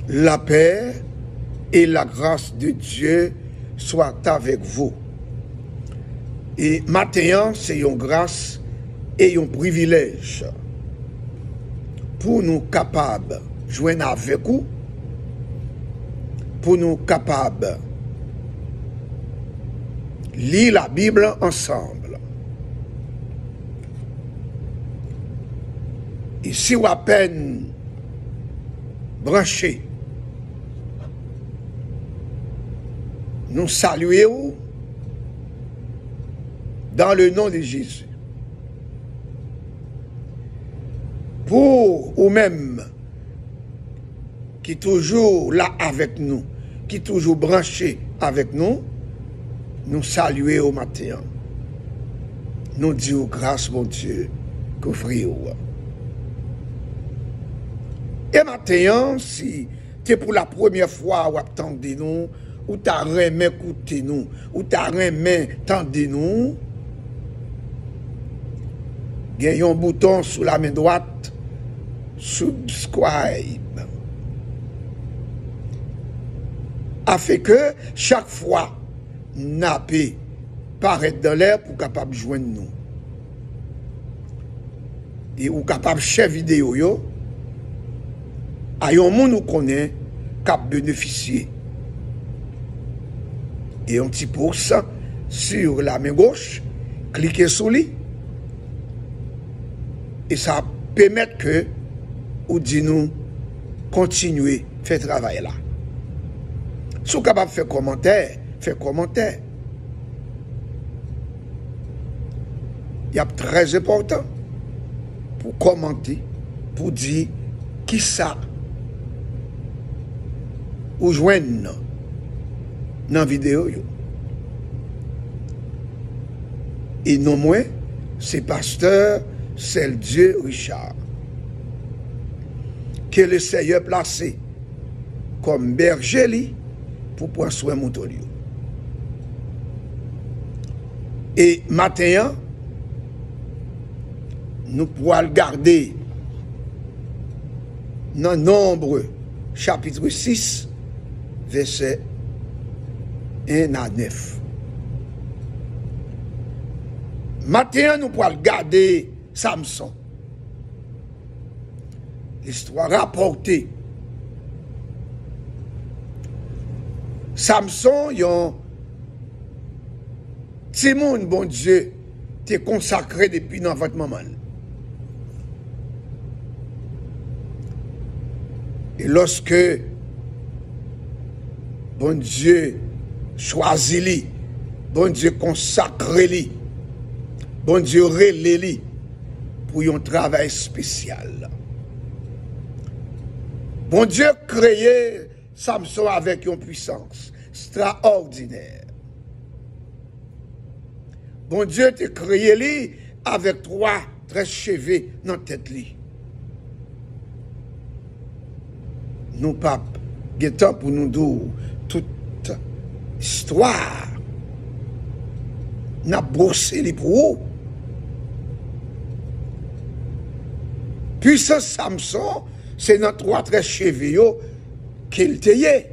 La paix et la grâce de Dieu soient avec vous. Et maintenant, c'est une grâce et un privilège pour nous capables de joindre avec vous, pour nous capables de lire la Bible ensemble. Et si vous à peine branché, nous saluons dans le nom de Jésus. Pour vous-même, qui est toujours là avec nous, qui est toujours branché avec nous, nous saluons au matin. Nous disons grâce, mon Dieu, qu'offrir. Et maintenant, si c'est pour la première fois ou attendez nous, ou t'as remis écouter nous, ou t'as remis tendez nous, il y a un bouton sous la main droite, subscribe. Afin que chaque fois, n'a pas paraître dans l'air pour capable joindre nous. Et ou capable faire vidéo yo, à un monde nous connaît cap bénéficier. Et un petit pouce sur la main gauche, cliquez sur lui. Et ça permet que ou dit nous continuer faire travail là. Si vous êtes capable de faire commentaire, faites commentaire. Il y a très important pour commenter, pour dire qui ça ou joindre dans la vidéo. Et non moins, c'est pasteur c'est Dieu Richard que le Seigneur placé comme berger pour prendre soin de mon moutons. Et maintenant, nous pourrons le garder dans Nombre chapitre 6, verset 1 à 9. Maintenant, nous pourrons le garder Samson. L'histoire rapportée. Samson, il y a un petit monde, bon Dieu, t'es consacré depuis dans votre maman. Et lorsque bon Dieu choisit lui, bon Dieu consacre lui, bon Dieu relève lui pour un travail spécial. Bon Dieu créé Samson avec une puissance extraordinaire. Bon Dieu t'a créé lui avec 3 tresses cheveux dans la tête lui. Nous pas de temps pour nous dire toute histoire. N'a brossé les pour vous. Puissance Samson, c'est dans 3 tresses cheveux qu'il t'ayait.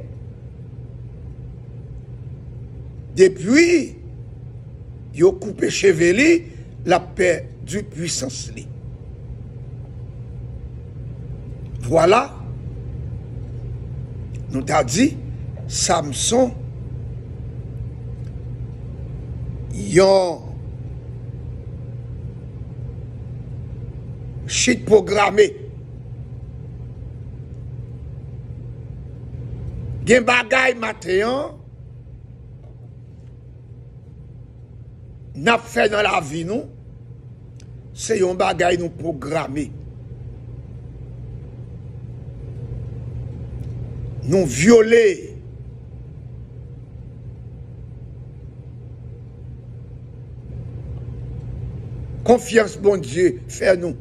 Depuis, il a coupé cheveux, la paix du puissance. Voilà. Nous t'a dit, Samson, il a chute programmé. Gen bagay matin, n'a fait dans la vie nous, c'est un bagay nous programmé. Nous violer confiance bon Dieu fait nous.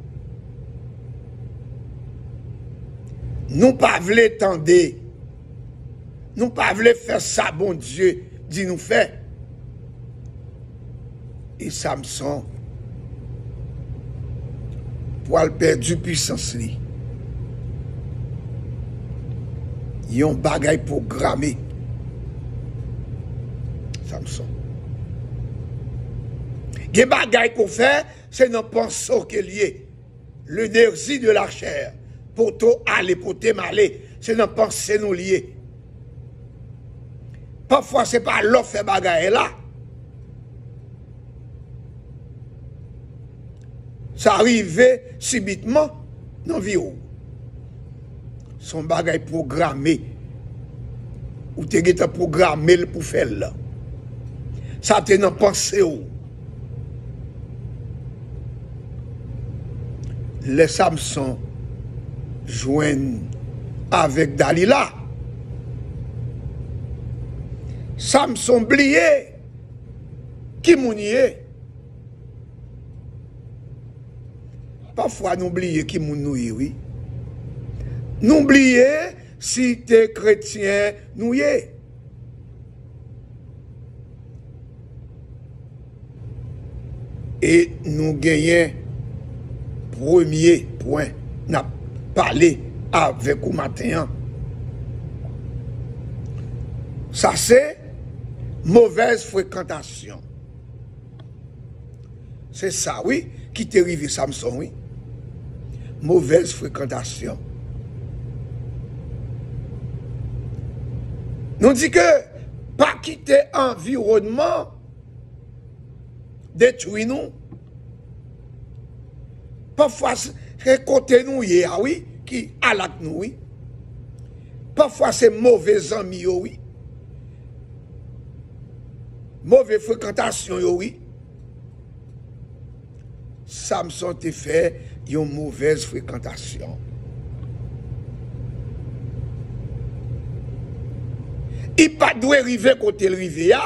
Nous pas voulons tendre. Nous pas voulons faire ça bon Dieu dit nous faire. Et Samson pour le perdre puissance li. yon bagay programmé. Samson. Gen bagay qu'on fait, c'est non penser qu'il y est. L'énergie de la chair. Pour tout aller, pour te m'aller. C'est non penser nous lier. Parfois, c'est pas l'offre fait bagay là. Ça arrive subitement dans la vie. Son bagay programmé. Ou te geta programmé pour faire là. Ça te nan pensé ou. Les Samson joignent avec Dalila. Samson oublié qui mounier. Parfois nous oublions qui mounier, oui. Nous oublions si tu es chrétien, nous y est. Et nous gagnons premier point, nous avons parlé avec vous matin. Ça c'est mauvaise fréquentation. C'est ça, oui, qui t'est arrivé Samson, oui. Mauvaise fréquentation. Nous dit que pas quitter environnement détruit nous. Parfois, c'est côté nous, oui, qui alak nous, oui. Parfois, c'est mauvais amis, oui. Mauvaise fréquentation, oui. Samson te fait une mauvaise fréquentation. Il pas doit arriver côté le rivière.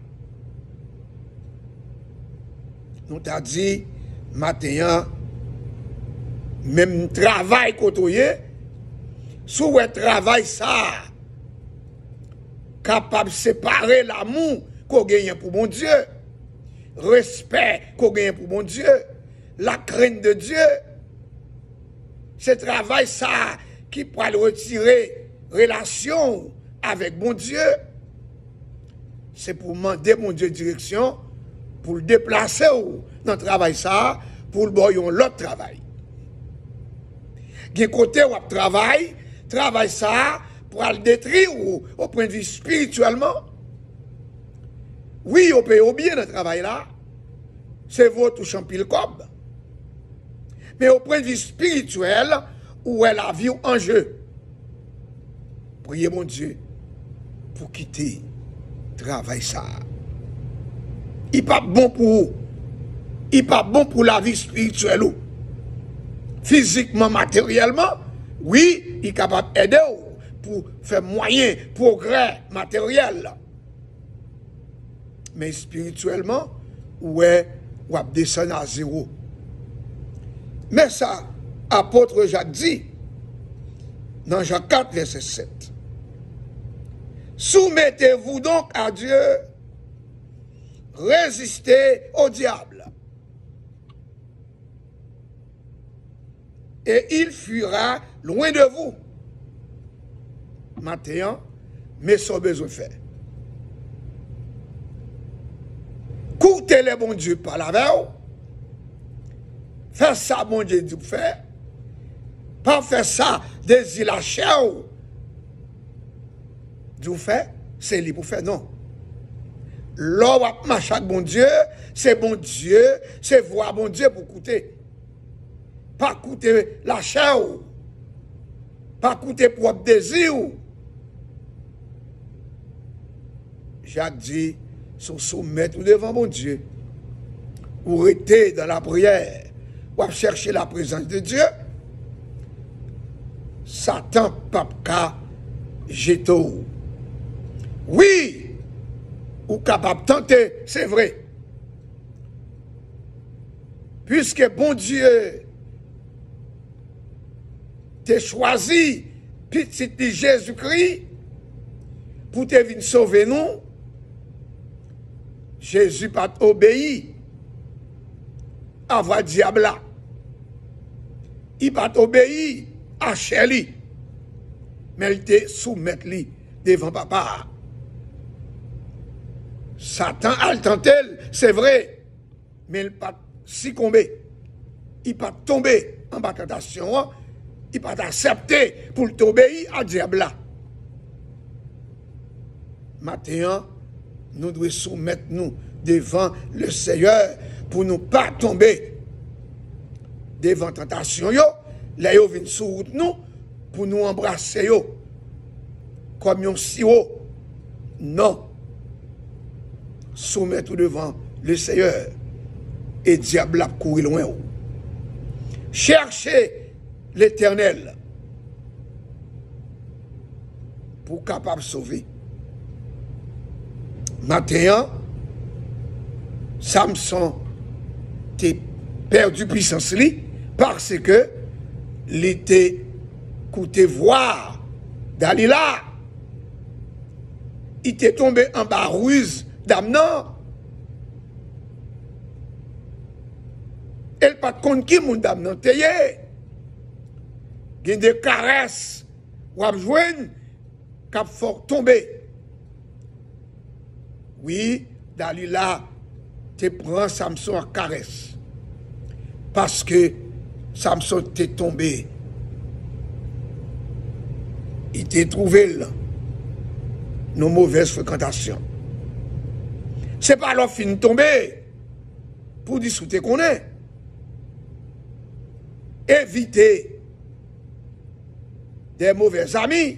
Nous t'a dit matin même travail côté sous un travail ça capable de séparer l'amour qu'on gagne pour mon Dieu, respect qu'on gagne pour mon Dieu, la crainte de Dieu. Ce travail ça qui pourra retirer relation avec mon Dieu, c'est pour demander mon Dieu direction, pour le déplacer dans le travail ça, pour le boyer l'autre travail. D'un côté où travail ça, pour le détruire au point de vue spirituellement. Oui, on peut bien dans le travail là, c'est votre champil cob. Mais au point de vue spirituel, où est la vie en jeu. Priez mon Dieu pour quitter travail ça. Il n'est pas bon pour vous. Il n'est pas bon pour la vie spirituelle. Physiquement, matériellement, oui, il est capable d'aider pour faire moyen, progrès matériel. Mais spirituellement, ouais, on va descendre à zéro. Mais ça, apôtre Jacques dit, dans Jacques 4, verset 7. Soumettez-vous donc à Dieu, résistez au diable, et il fuira loin de vous. Maintenant, mais sans besoin de faire. Courtez les bon Dieu par la veille, faites ça, bon Dieu, dit faire. Pas faire ça, désir la chair. Vous fait, c'est lui pour faire, non. L'homme à chaque bon Dieu, c'est voir bon Dieu pour coûter. Pas coûter la chair, pas coûter propre désir. Jacques dit, son soumettre devant mon Dieu, ou rester dans la prière, ou chercher la présence de Dieu. Satan, papka, jeto. Oui, ou capable de tenter, c'est vrai. Puisque bon Dieu t'a choisi, petit Jésus-Christ, pour te venir sauver nous, Jésus pas obéi à voix diable là. Il pas obéi à Chélie. mais il te soumettre lui devant papa. Satan a le tenté, c'est vrai, mais il n'a pas succombé. Il n'a pas tombé en bas de tentation, il n'a pas accepté pour t'obéir à diable là. Maintenant, nous devons soumettre nous devant le Seigneur pour ne pas tomber devant tentation. Là, ils viennent sur route nous pour nous embrasser comme un sirop. Non. Soumettez devant le Seigneur et diable a couru loin. Cherchez l'Éternel pour capable de sauver. Maintenant, Samson a perdu puissance parce que il était écouté voir Dalila. Il était tombé en bas ruse d'Amnon. Elle pas contre qui mon d'Amnon teye. Il y a des caresses ou à joindre cap fort tomber. Oui, Dalila te prend Samson en caresse. Parce que Samson t'est tombé. Il t'est trouvé là. Nos mauvaises fréquentations. C'est pas leur fin de tomber pour discuter qu'on est. Éviter des mauvais amis.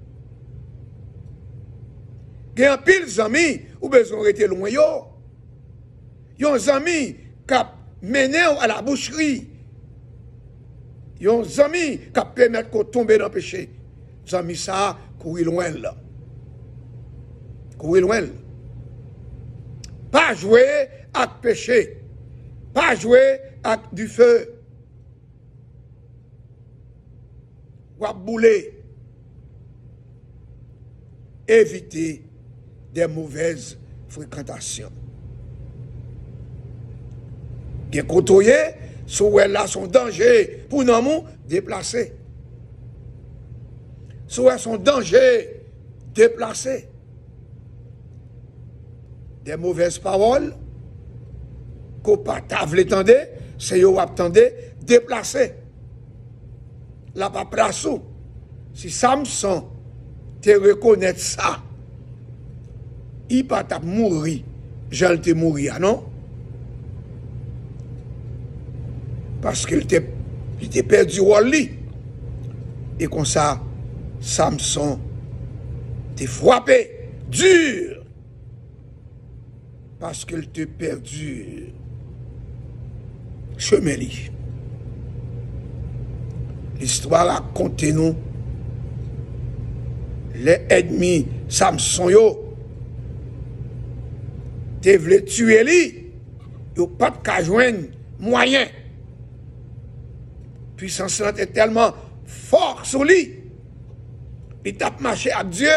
Il y a un pile d'amis ou besoin de rester loin. Il y a des amis qui mènent à la boucherie. Il y a des amis qui permettent qu'on tombe dans le péché. Les amis, ça, courir loin là. Courir loin. Pas jouer avec péché. Pas jouer avec du feu. Ou à bouler. Éviter des mauvaises fréquentations. Bien côtoyer, sous là son danger pour nous déplacer. Sous son danger déplacer. Des mauvaises paroles, qu'on pas t'avle tendez, c'est yo attendez déplacer. La pas place. Si Samson te reconnaît ça, il pas t'a mourir, j'allais te mourir, non? Parce qu'il était perdu au lit. Et comme ça, Samson t'est frappé dur. Parce qu'il t'a perdu chemin. L'histoire raconte nous les ennemis Samson yo te voulaient tuer lui, yo pas de joindre moyen. Puissance est tellement fort sur lui. Il tape marché à Dieu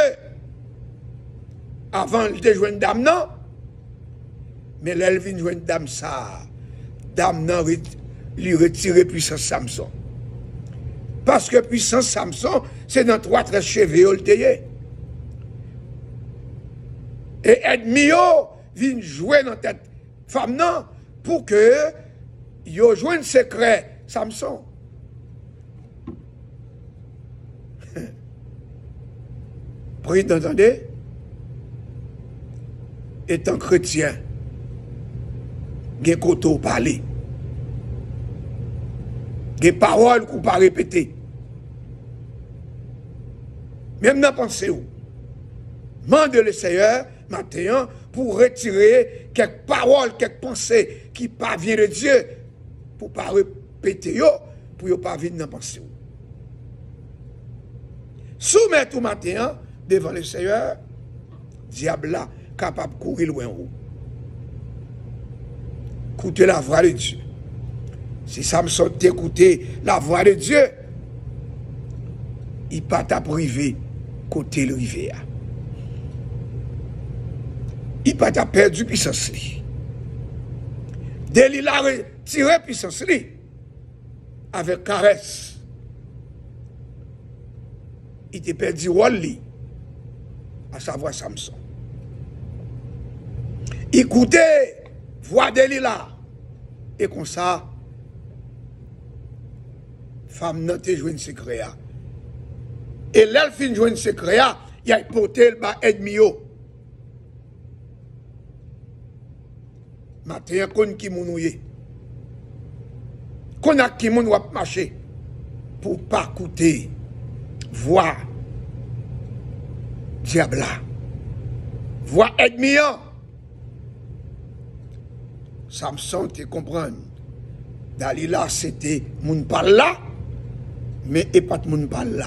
avant de joindre dame non. Mais là, il vient joindre dame ça. Dame non lui retirer puissance Samson. Parce que puissance Samson, c'est dans 3 13 cheveux le teye. Et ennemi yo vient jouer dans tête femme non pour que yo joigne secret Samson. Pris d'entendre, étant chrétien, gen koto parler. Gen paroles qu'on pas répéter. Même dans la pensée, mande le Seigneur, maintenant, pour retirer quelques paroles, quelques pensées qui ne viennent de Dieu, pour ne pas répéter, pour ne pas venir dans la pensée. Soumettez tout matin devant le Seigneur, diable là, capable de courir loin haut. Écoutez la voix de Dieu. Si Samson t'écouter la voix de Dieu, il ne pas t'a privé côté le rivière. Il pas t'a perdu puissance. Dès qu'il a retiré puissance avec caresse. il te perdu rôle, à savoir Samson. Écoutez, voix Delilah. Et comme ça, femme n'a pas joué un secret. Et là, elle finit de jouer un secret, il a porté le bas ennemi. Matin, qu'on qui mounouye. Qu'on a qui moun wap marcher pour pas écouter voix diable. Voix ennemi. Samson te comprendre. Dalila c'était moun pas là, mais et pas moun pas là.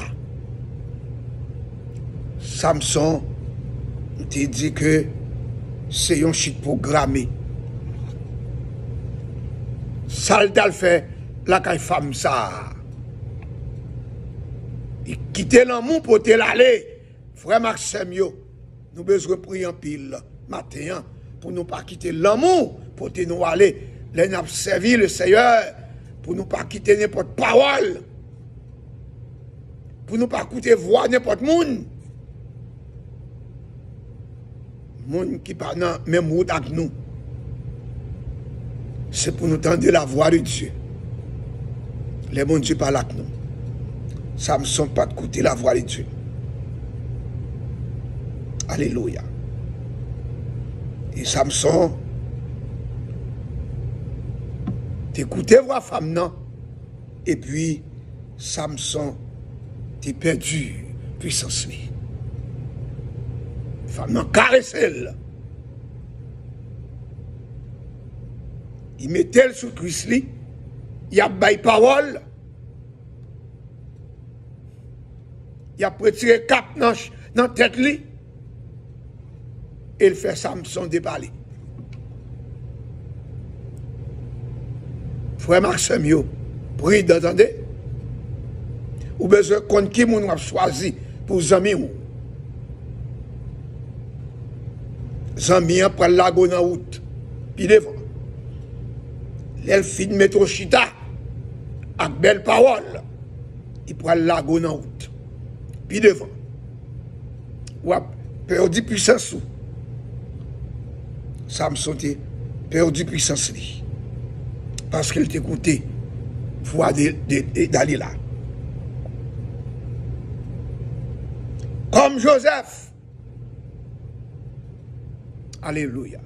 Samson te dit que c'est un chit programmé. Saltal fait la caille femme ça. Il quitte l'amour pour te l'aller. Frère Maxime, nous besoin prier en pile matin pour nous pas quitter l'amour pour te nous aller. Les nous servi le Seigneur pour nous pas quitter n'importe parole. Pour nous pas écouter voix n'importe monde. Monde qui pas dans même route avec nous. C'est pour nous tendre la voix de Dieu. Les bons Dieu parlent avec nous. Samson pas écouter la voix de Dieu. Alléluia. Et Samson, t'écoutez voix femme non. Et puis Samson t'es perdu puissance lui. Femme non caressée. Il mettait sous Christ, il a baillé parole, il a retiré cap dans la tête, et il fait Samson déparler. Frère Maxime, prie d'entendre. Ou besoin qu'on qui moun a choisi pour zami ou. Zami prend la go dans route, puis devant. Elle fit mettre chita avec belle parole. Il prend la go dans route. Puis devant. Ou a perdu puissance. Samson a perdu puissance. Parce qu'il t'écoutait. Voix d'aller là. Comme Joseph. Alléluia.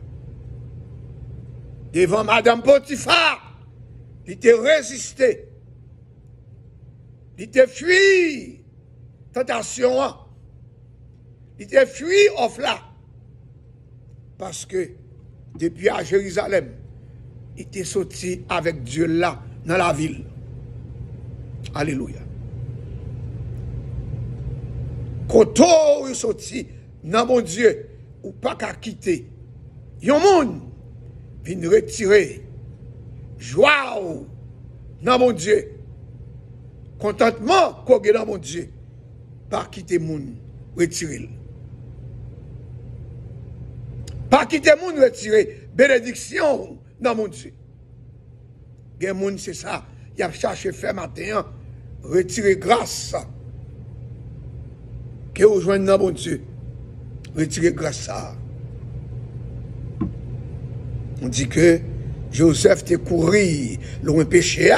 Devant Madame Potiphar, il était résisté. Il était fui. Tentation. Il était fui off là. Parce que depuis à Jérusalem, il était sorti avec Dieu là, dans la ville. Alléluia. Quand il est sorti, dans mon Dieu, ou pas qu'à quitter. Yon monde vient retirer joie dans mon Dieu. Contentement qu'on a dans mon Dieu. Pas quitter moun, retirer. Pas quitter moun, retirer bénédiction dans mon Dieu. Gen moun c'est ça. Il a cherché faire matin, retirer grâce. Que vous joignez dans mon Dieu. Retirer grâce ça. On dit que Joseph te couru loin péché.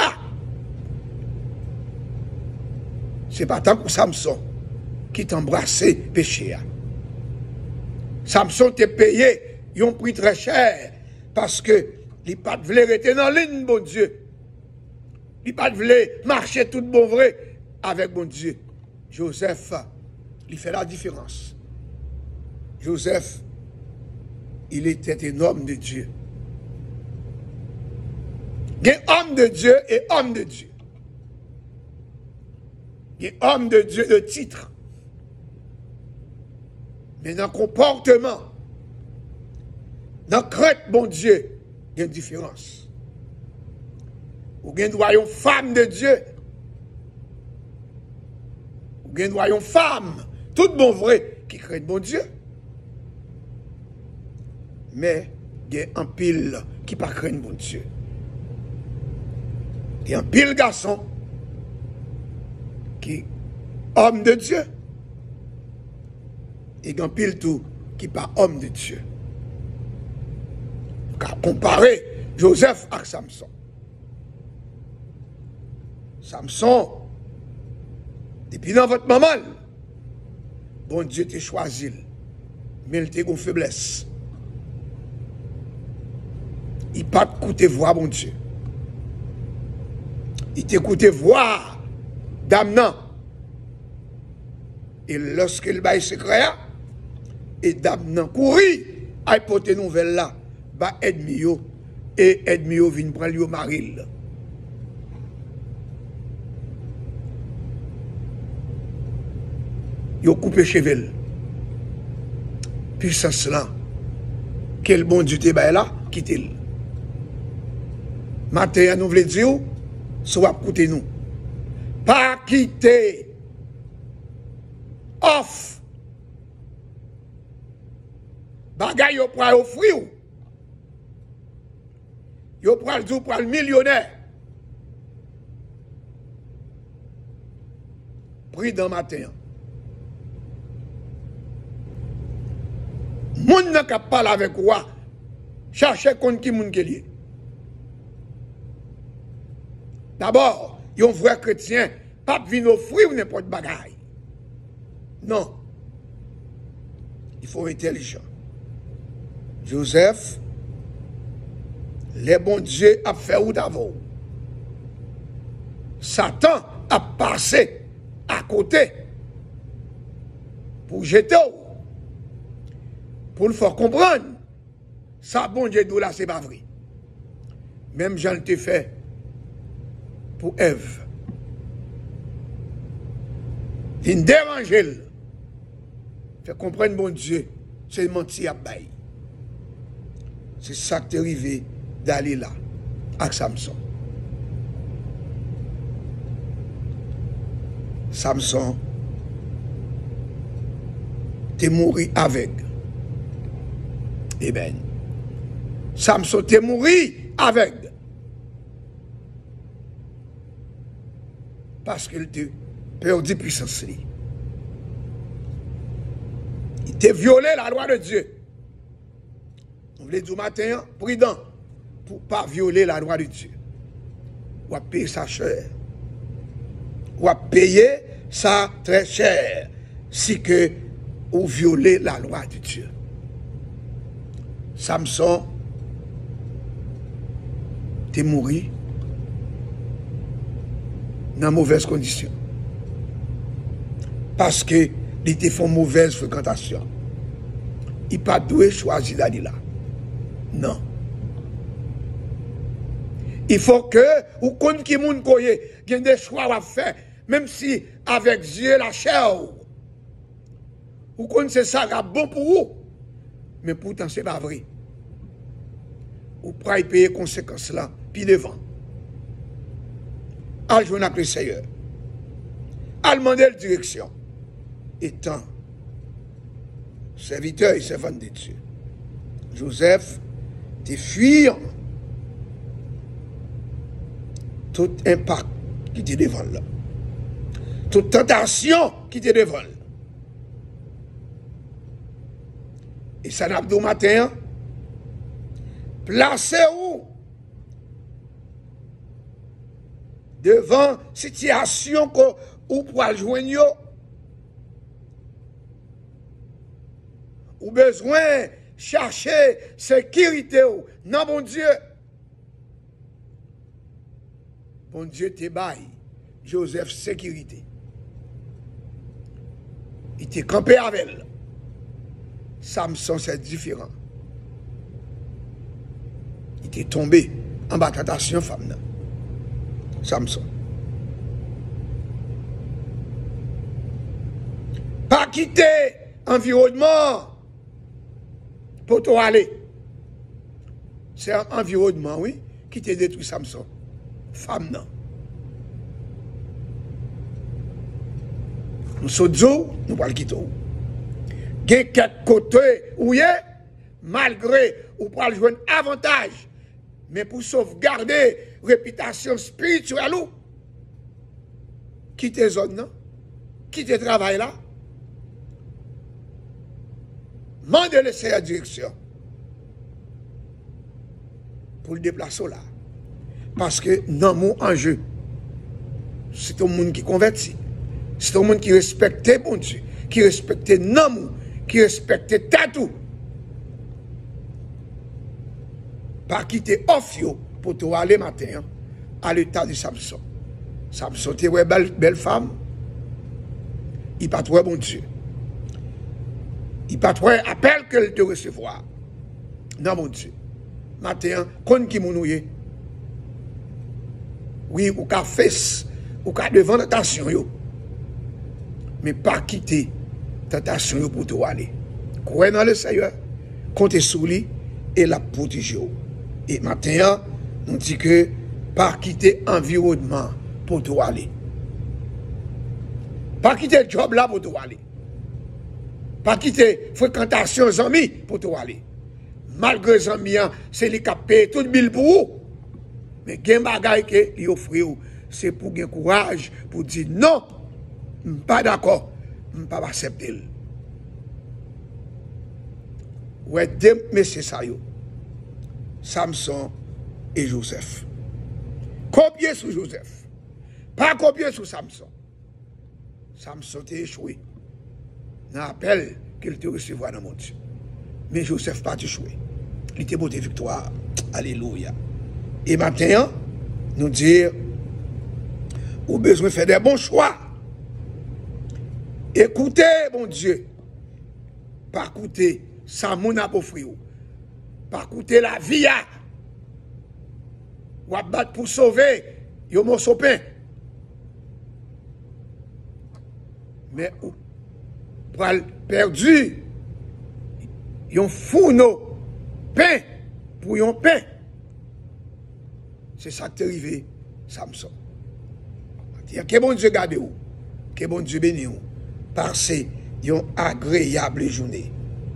C'est pas tant que Samson qui t'embrassait péché. Samson te payé un prix très cher parce que il pas voulait rester dans la ligne, bon Dieu. Il pas voulait marcher tout bon vrai avec bon Dieu. Joseph, il fait la différence. Joseph, il était un homme de Dieu. Il y a homme de Dieu et homme de Dieu. Il y a homme de Dieu de titre. Mais dans le comportement, dans la crainte, bon Dieu, il y a une différence. Ou bien une femme de Dieu. Ou bien une femme, tout bon vrai, qui craint bon Dieu. Mais il y a un pile qui ne craint pas bon Dieu. Il y a un pile garçon qui homme de Dieu, Et grand pile tout qui pas homme de Dieu. Car comparer Joseph à Samson. Samson, depuis dans votre maman, bon Dieu t'a choisi, mais il t'a une faiblesse. Il pas écouté voix bon Dieu. Il t'écoutait voix d'Amnan. Et lorsqu'il baille secret, et d'Amnan courit à porter nouvelle là, bah Edmio, et Edmio vient prendre le maril. Il a coupé cheveux. Puissance là, quel bon Dieu te baille là, quitte-le. Matin, nous voulons dire, soit écoutez nous. Pas quitter. Off. Bagay yo pral offrir. Yo pral dire pour le millionnaire. Pris dans matin. Moun n'a qu'à parler avec roi. Cherchez contre qui moun qui lié. D'abord, yon vrai chrétien, pas venir offrir n'importe bagaille. Non. Il faut être intelligent. Joseph, les bons dieux a fait ou d'avant. Satan a passé à côté pour jeter pour le faire comprendre. Ça, bon Dieu, d'où là, c'est pas vrai. Même Jean le fait pour Ève. Il dérange. Fait comprendre, bon Dieu, c'est menti à bail. C'est ça qui est arrivé d'aller là, avec Samson. Samson, t'es mort avec. Eh bien, Samson t'es mort avec. Parce qu'il te perdu puissance. Il t'a violé la loi de Dieu. On voulait dire matin, prudent, pour ne pas violer la loi de Dieu. Ou à payer ça cher. Ou à payer ça très cher. Si que ou violer la loi de Dieu. Samson, t'es mort dans mauvaise condition. Parce que il était fait mauvaise fréquentation. Il n'a pas dû choisir d'aller là. Non. Il faut que, ou qu'on qui moun koye, il y a des choix à faire, même si avec Dieu la chair, ou qu'on c'est ça bon pour vous, mais pourtant c'est pas vrai. Ou pourrez payer les conséquences là, puis devant. À jouer avec le Seigneur. À demander la direction. Étant serviteur et servant de Dieu. Joseph, t'es fuyant. Tout impact qui te devant là. Toute tentation qui te devant là. Et ça n'a pas matin. Placez-vous devant situation où pour joindre ou besoin chercher sécurité non bon Dieu. Bon Dieu te baille Joseph sécurité. Il t'est campé avec elle. Samson c'est différent. Il t'est tombé en bas tentation femme. Samson. Pas quitter environnement pour toi aller. C'est un environnement, oui, qui te détruit Samson. Femme, non. Nous sommes nous pas le quitter. Il y a quelques côtés où il y a, malgré ou pour le jouer un avantage, mais pour sauvegarder réputation spirituelle, quitter zone, non? Quitter travail là. Mandez le Seigneur direction. Pour le déplacer là. Parce que dans mon enjeu, c'est un monde qui convertit. C'est un monde qui respecte bon Dieu, qui respecte l'amour, qui respecte tout. Pas quitter off pour te aller matin à l'état de Samson. Samson était une belle femme. Il pas trop bon Dieu. Il pas trop appel qu'elle te recevoir. Non, mon Dieu. Matin, kon qui mounouye. Oui, ou ka fesse, ou ka devant tentation yo. Mais pas quitter tentation yo pour te aller. Croyez dans le Seigneur, comptez sur lui et la protéger. Et matin, on dit que pas quitter environnement pour te aller. Pas quitter le job là pour te aller. Pas quitter fréquentation des amis pour te aller. Malgré les amis, c'est les qui payent tout le bill pour vous. Mais il y a des bagages qui offrent, c'est pour gagner courage, pour dire non, je ne suis pas d'accord, je ne peux pas accepter. Ouais, deux messieurs ça, Samson et Joseph. Copier sur Joseph. Pas copier sur Samson. Samson t'a échoué. Dans l'appel qu'il te recevra dans mon Dieu. Mais Joseph pas échoué. Il était beauté victoire. Alléluia. Et maintenant, nous dire, vous avez besoin de faire des bons choix. Écoutez, mon Dieu. Pas écouter ça, mon offrir. Pas écouter la vie. Ou à battre pour sauver. Yo mon sopin. Mais ou pour perdu. Yon fourneau. Pain. Pour yon pain. C'est ça qui est arrivé, Samson. Que bon Dieu garde vous. Que bon Dieu bénisse vous. Passez une agréable journée.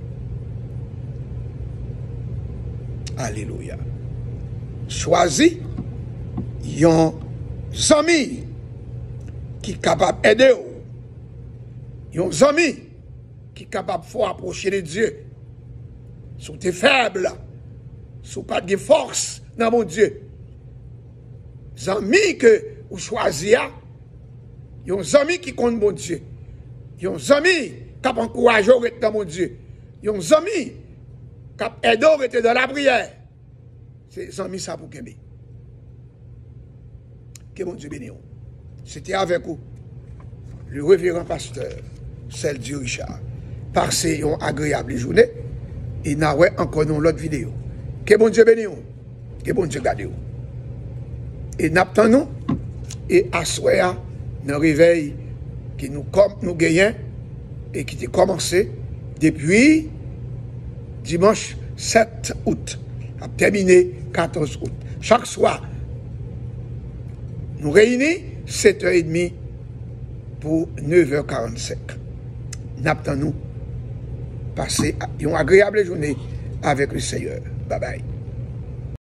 Alléluia. Choisis un ami qui est capable d'aider vous. Un ami qui est capable de approcher de Dieu. Si tu es faible, si tu n'as pas de force dans mon Dieu. Les amis que vous choisissez, il y a des amis qui comptent mon Dieu. Il y a des amis qui encouragent dans mon Dieu. Il y a des amis qui aident dans la prière. C'est des amis ça pour Kembe. Que mon Dieu bénisse. C'était avec vous, le révérend pasteur, celle du Richard. Passez une agréable journée. Et nous avons encore une autre vidéo. Que bon Dieu bénisse. Que bon Dieu garde. Et nous attendons et assoyons nos réveils qui nous gagnons et qui ont commencé depuis dimanche 7 août, à terminé 14 août. Chaque soir, nous réunissons 7h30 pour 9h45. Nous attendons passer une agréable journée avec le Seigneur. Bye bye.